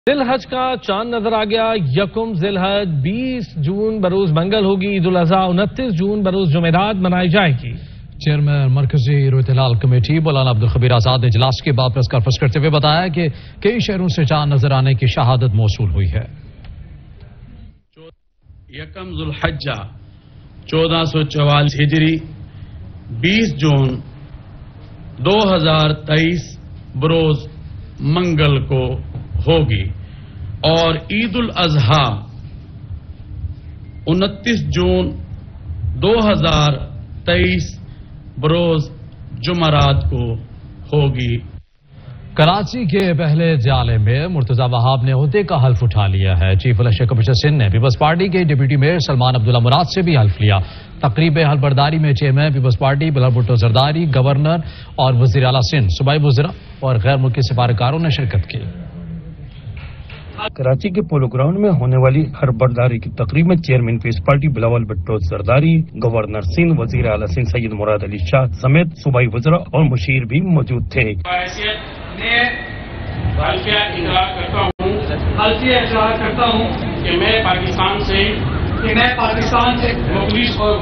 ذی الحج کا چاند نظر آ گیا۔ یکم ذی الحج 20 جون بروز منگل ہوگی۔ عید الاضحیٰ 29 جون بروز جمعرات منائی جائے گی۔ چیئرمین مرکزی رویت ہلال کمیٹی مولانا عبدالخبیر آزاد نے اجلاس کے بعد پریس کانفرنس کرتے ہوئے بتایا کہ کئی شہروں سے چاند نظر آنے کی شہادت موصول ہوئی ہے۔ یکم ذی الحجہ 1444 ہجری 20 جون 2023 بروز منگل کو ہوگی اور عید الاضحیٰ 29 جون 2023 بروز جمعرات کو ہوگی۔ کراچی کے پہلے جالے میں مرتضی وہاب نے عہدے کا حلف اٹھا لیا ہے۔ چیف الیکشن کمیشنر سندھ نے پیپلز پارٹی کے ڈپٹی میئر سلمان عبداللہ مراد سے بھی حلف لیا۔ تقریب حلف برداری میں chairman Peoples Party Bilal Bhutto Zardari, governor اور وزیر اعلیٰ سندھ، صوبائی وزراء اور غیر ملکی سفارتکاروں نے شرکت کی۔ کراچی کے پولو گراؤنڈ میں ہونے والی حلف برداری کی تقریب میں chairman Peoples Party Bilawal Bhutto Zardari, governor Sindh, وزیر اعلیٰ سندھ سید مراد علی شاہ سمیت صوبائی وزراء اور مشیر بھی موجود تھے۔ حلفیہ اقرار کرتا ہوں کہ میں پاکستان سے مخلص اور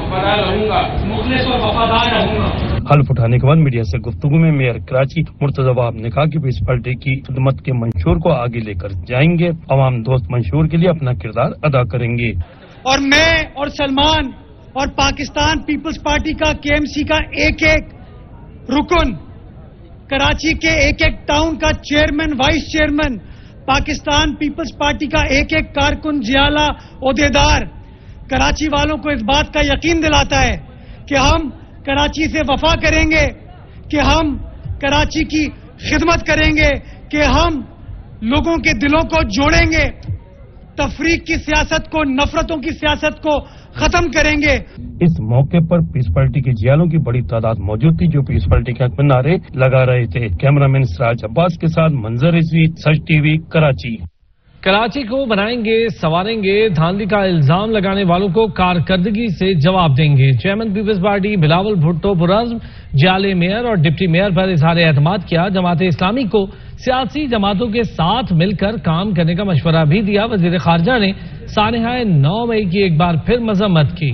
وفادار رہوں گا۔ حلف اٹھانے کے بعد میڈیا سے گفتگو میں میئر کراچی مرتضی وہاب نے کہا کہ پیپلز پارٹی کی خدمت کے منشور کو آگے لے کر جائیں گے، عوام دوست منشور کے لیے اپنا کردار ادا کریں گے۔ اور میں اور سلمان اور پاکستان پیپلز پارٹی کا کے ایم سی کا ایک ایک رکن، کراچی کے ایک ایک ٹاؤن کا chairman, vice chairman, Pakistan Peoples Party کا ایک ایک کارکن، جیالہ، عہدیدار کراچی والوں کو اس بات کا یقین دلاتا ہے کہ ہم کراچی سے وفا کریں گے، کہ ہم کراچی کی خدمت کریں گے، کہ ہم لوگوں کے دلوں کو جوڑیں گے، تفریق کی سیاست کو، نفرتوں کی سیاست کو ختم کریں گے۔ اس موقع پر پیپلز پارٹی کے جیالوں کی بڑی تعداد موجود تھی جو پیپلز پارٹی کے حق میں نعرے لگا رہے تھے۔ کیمرامین سراج عباس کے ساتھ منظر رضوی، سچ ٹی وی، کراچی۔ کراچی کو بنائیں گے، سنواریں گے، دھاندلی کا الزام لگانے والوں کو کارکردگی سے جواب دیں گے۔ Chairman Peoples Party Bilawal Bhutto پرعزم جیالے میئر اور ڈپٹی میئر پر اظہار اعتماد کیا۔ جماعت اسلامی کو سیاسی جماعتوں کے ساتھ مل کر کام کرنے کا مشورہ بھی دیا۔ وزیر خارجہ نے سانحہ 9 مئی کی ایک بار پھر مذمت کی۔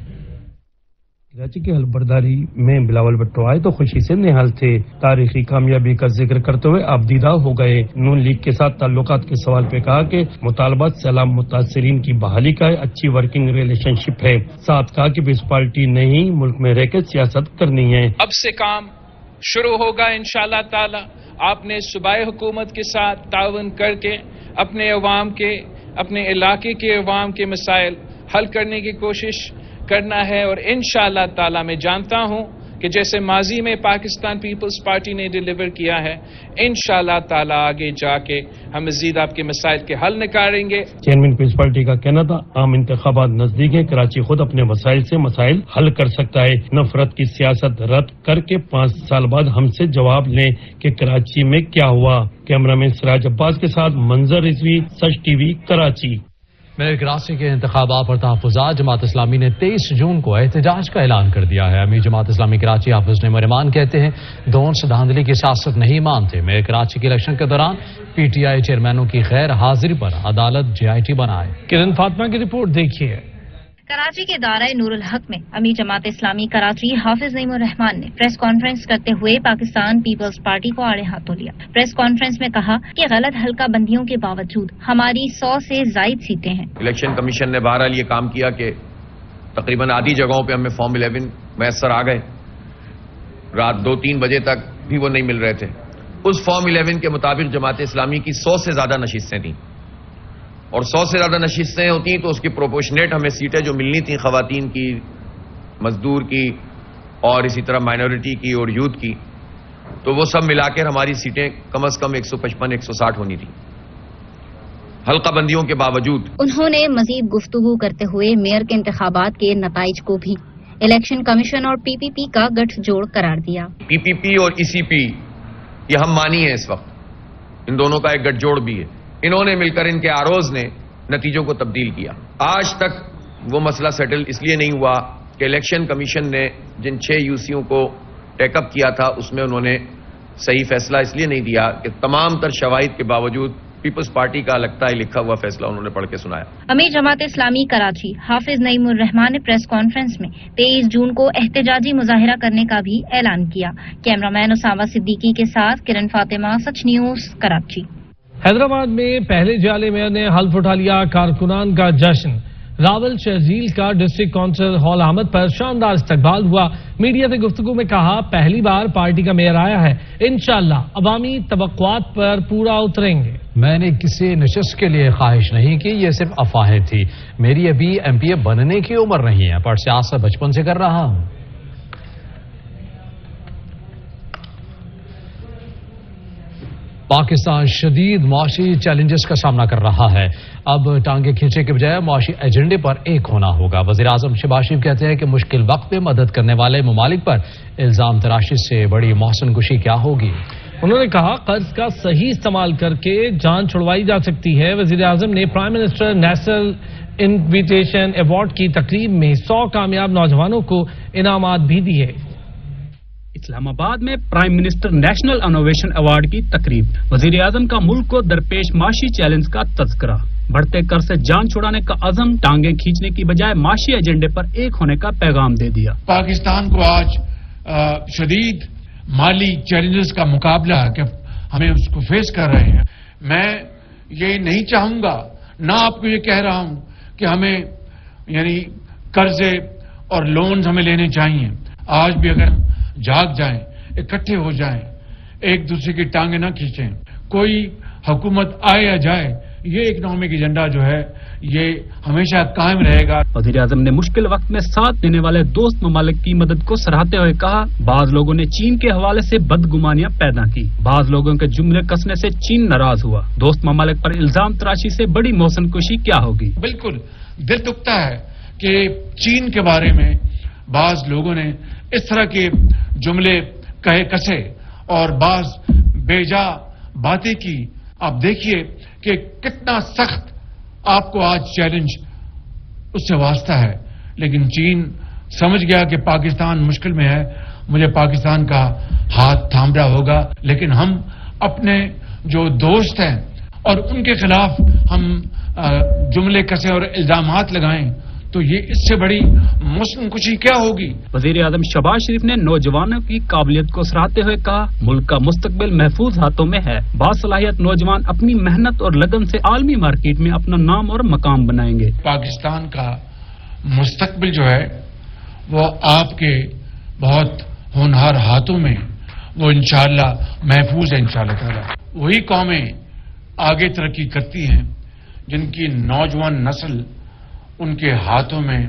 کراچی کی حلف برداری میں بلاول بھٹو آئے تو خوشی سے نہال تھے۔ تاریخی کامیابی کا ذکر کرتے ہوئے آبدیدہ ہو گئے۔ نون لیگ کے ساتھ تعلقات کے سوال پہ کہا کہ مطالبات سیلاب متاثرین کی بحالی کا اچھی ورکنگ ریلیشن شپ ہے۔ ساتھ کہا کہ پیپلز پارٹی نے ہی ملک میں رہ کے سیاست کرنی ہے۔ اب سے کام شروع ہوگا انشاءاللہ تعالی۔ آپ نے صوبائی حکومت کے ساتھ تعاون کر کے اپنے عوام کے، اپنے علاقے کے عوام کے مسائل حل کرنے کی کوشش کرنا ہے، اور انشاءاللہ تعالی میں جانتا ہوں کہ جیسے ماضی میں پاکستان پیپلز پارٹی نے ڈیلیور کیا ہے، انشاءاللہ تعالی آگے جا کے ہم مزید آپ کے مسائل کے حل نکالیں گے۔ چیئرمین پیپلز پارٹی کا کہنا تھا عام انتخابات نزدیک ہیں، کراچی خود اپنے وسائل سے مسائل حل کر سکتا ہے۔ نفرت کی سیاست رد کر کے 5 سال بعد ہم سے جواب لیں کہ کراچی میں کیا ہوا۔ کیمرامین سراج عباس کے ساتھ Manzar Rizvi, Such T V, Karachi. Mayor Karachi کے انتخابات پر تحفظات جماعت اسلامی نے 23 جون کو احتجاج کا اعلان کر دیا ہے۔ امیر جماعت اسلامی کراچی حافظ نعیم الرحمان کہتے ہیں دونس دھاندلی کی سیاست نہیں مانتے۔ میئر کراچی کے الیکشن کے دوران پی ٹی آئی چیئرمینوں کی غیر حاضری پر عدالت JIT بنائے۔ کرن فاطمہ کی رپورٹ دیکھیے۔ کراچی کے دارہ نور الحق میں امیر جماعت اسلامی کراچی حافظ نعیم الرحمان نے پریس کانفرنس کرتے ہوئے پاکستان پیپلز پارٹی کو آڑے ہاتھوں لیا۔ پریس کانفرنس میں کہا کہ غلط حلقہ بندیوں کے باوجود ہماری 100 سے زائد سیٹیں ہیں۔ الیکشن کمیشن نے بہرحال یہ کام کیا کہ تقریباً آدھی جگہوں پہ ہمیں فارم 11 میسر آ گئے۔ رات 2-3 بجے تک بھی وہ نہیں مل رہے تھے۔ اس فارم 11 کے مطابق جماعت اسلامی کی 100 سے زیادہ نشستیں تھیں، اور 100 سے زیادہ نشستیں ہوتی تو اس کی پروپورشنیٹ ہمیں سیٹیں جو ملنی تھیں خواتین کی، مزدور کی اور اسی طرح مائنورٹی کی اور یوتھ کی، تو وہ سب ملا کر ہماری سیٹیں کم از کم 155-160 ہونی تھیں حلقہ بندیوں کے باوجود۔ انہوں نے مزید گفتگو کرتے ہوئے میئر کے انتخابات کے نتائج کو بھی الیکشن کمیشن اور PPP کا گٹھ جوڑ قرار دیا۔ PPP اور ECP یہ ہم مانی ہیں، اس وقت ان دونوں کا ایک گٹھ جوڑ بھی ہے۔ انہوں نے مل کر ان کے آروز نے نتیجوں کو تبدیل کیا۔ آج تک وہ مسئلہ سیٹل اس لیے نہیں ہوا کہ الیکشن کمیشن نے جن 6 UCوں کو ٹیک اپ کیا تھا اس میں انہوں نے صحیح فیصلہ اس لیے نہیں دیا کہ تمام تر شواہد کے باوجود پیپلز پارٹی کا لگتا ہے لکھا ہوا فیصلہ انہوں نے پڑھ کے سنایا۔ امیر جماعت اسلامی کراچی حافظ نعیم الرحمان نے پریس کانفرنس میں 23 جون کو احتجاجی مظاہرہ کرنے کا بھی اعلان کیا۔ کیمرہ مین اسامہ صدیقی کے ساتھ کرن فاطمہ، سچ نیوز، کراچی۔ حیدرآباد میں پہلے جعلی میئر نے حلف اٹھا لیا، کارکنان کا جشن۔ راول شہزیل کا ڈسٹرکٹ کونسل ہال احمد پر شاندار استقبال ہوا۔ میڈیا سے گفتگو میں کہا، پہلی بار پارٹی کا میئر آیا ہے، انشاءاللہ عوامی توقعات پر پورا اتریں گے۔ میں نے کسی نشست کے لیے خواہش نہیں کی، یہ صرف افواہیں تھی۔ میری ابھی ایم پی اے بننے کی عمر نہیں ہے، پر سیاست بچپن سے کر رہا ہوں۔ پاکستان شدید معاشی چیلنجز کا سامنا کر رہا ہے۔ اب ٹانگیں کھینچنے کے بجائے معاشی ایجنڈے پر ایک ہونا ہوگا۔ وزیر اعظم شہباز شریف کہتے ہیں کہ مشکل وقت میں مدد کرنے والے ممالک پر الزام تراشی سے بڑی محسن کشی کیا ہوگی۔ انہوں نے کہا، قرض کا صحیح استعمال کر کے جان چھڑوائی جا سکتی ہے۔ وزیر اعظم نے prime minister national innovation award کی تقریب میں 100 کامیاب نوجوانوں کو انعامات بھی دیے۔ اسلام آباد میں prime minister national innovation award کی تقریب، وزیر اعظم کا ملک کو درپیش معاشی چیلنج کا تذکرہ، بڑھتے قرض سے جان چھڑانے کا عزم، ٹانگیں کھینچنے کی بجائے معاشی ایجنڈے پر ایک ہونے کا پیغام دے دیا۔ پاکستان کو آج شدید مالی چیلنجز کا مقابلہ ہے کہ ہمیں اس کو فیس کر رہے ہیں۔ میں یہ نہیں چاہوں گا، نہ آپ کو یہ کہہ رہا ہوں کہ ہمیں یعنی قرضے اور لونز ہمیں لینے چاہیے۔ آج بھی اگر جاگ جائیں، اکٹھے ہو جائیں، ایک دوسرے کی ٹانگیں نہ کھینچیں، کوئی حکومت آئے یا جائے، یہ اکنامک ایجنڈا جو ہے یہ ہمیشہ قائم رہے گا۔ وزیر اعظم نے مشکل وقت میں ساتھ دینے والے دوست ممالک کی مدد کو سراہتے ہوئے کہا، بعض لوگوں نے چین کے حوالے سے بدگمانیاں پیدا کی، بعض لوگوں کے جملے کسنے سے چین ناراض ہوا، دوست ممالک پر الزام تراشی سے بڑی محسن کشی کیا ہوگی۔ بالکل دل دکھتا ہے کہ چین کے بارے میں بعض لوگوں نے اس طرح کے جملے کہے کسے اور بعض بیجا باتیں کی۔ آپ دیکھیے کہ کتنا سخت آپ کو آج چیلنج اس سے واسطہ ہے، لیکن چین سمجھ گیا کہ پاکستان مشکل میں ہے، مجھے پاکستان کا ہاتھ تھامنا ہوگا، لیکن ہم اپنے جو دوست ہیں اور ان کے خلاف ہم جملے کسے اور الزامات لگائیں تو یہ اس سے بڑی محسن کشی کیا ہوگی۔ وزیر اعظم شہباز شریف نے نوجوانوں کی قابلیت کو سراہتے ہوئے کہا، ملک کا مستقبل محفوظ ہاتھوں میں ہے، باصلاحیت نوجوان اپنی محنت اور لگن سے عالمی مارکیٹ میں اپنا نام اور مقام بنائیں گے۔ پاکستان کا مستقبل جو ہے وہ آپ کے بہت ہونہار ہاتھوں میں وہ انشاءاللہ محفوظ ہے انشاءاللہ تعالی۔ وہی قومیں آگے ترقی کرتی ہیں جن کی نوجوان نسل ان کے ہاتھوں میں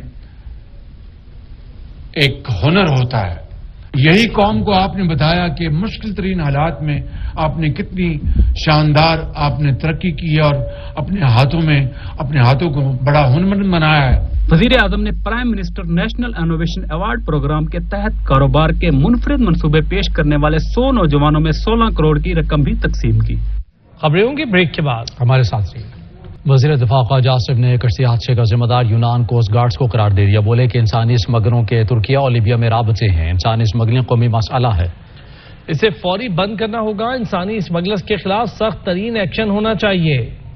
ایک ہنر ہوتا ہے۔ یہی قوم کو آپ نے بتایا کہ مشکل ترین حالات میں آپ نے کتنی شاندار آپ نے ترقی کی اور اپنے ہاتھوں کو بڑا ہنرمند بنایا ہے۔ وزیر اعظم نے prime minister national innovation award program کے تحت کاروبار کے منفرد منصوبے پیش کرنے والے 100 نوجوانوں میں 16 کروڑ کی رقم بھی تقسیم کی۔ خبریں ہوں گی بریک کے بعد، ہمارے ساتھ رہیے۔ وزیر دفاع خواجہ آصف نے کشتی حادثے کا ذمہ دار یونان کوسٹ گارڈز کو قرار دے دیا، بولے کہ انسانی اسمگلروں کے ترکیہ اور لیبیا میں رابطے ہیں، انسانی اسمگلنگ قومی مسئلہ ہے، اسے فوری بند کرنا ہوگا، انسانی اسمگلرز کے خلاف سخت ترین ایکشن ہونا چاہیے۔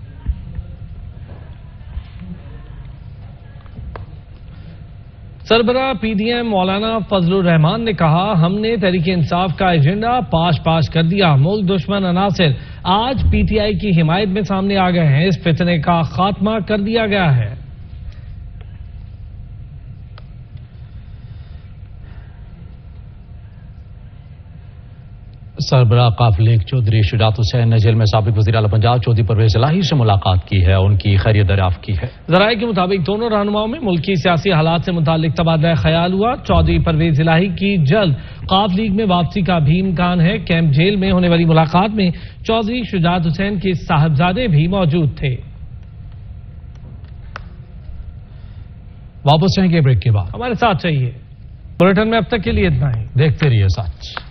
سربراہ پی ڈی ایم مولانا فضل الرحمان نے کہا، ہم نے تحریک انصاف کا ایجنڈا پاش کر دیا، ملک دشمن عناصر آج پی ٹی آئی کی حمایت میں سامنے آ گئے ہیں، اس فتنے کا خاتمہ کر دیا گیا ہے۔ سربراہ قافلے لیگ چودھری شجاعت حسین نے جیل میں سابق وزیر اعلیٰ پنجاب چودھری پرویز الہی سے ملاقات کی ہے، ان کی خیریت دریافت کی ہے۔ ذرائع کے مطابق دونوں رہنماؤں میں ملکی سیاسی حالات سے متعلق تبادلہ خیال ہوا۔ چودھری پرویز الہی کی جلد قاف لیگ میں واپسی کا بھی امکان ہے۔ کیمپ جیل میں ہونے والی ملاقات میں چودھری شجاعت حسین کے صاحبزادے بھی موجود تھے۔ واپس آئیں گے بریک کے بعد، ہمارے ساتھ چاہیے۔ بلیٹن میں اب تک کے لیے اتنا ہی، دیکھتے رہیے ساتھ۔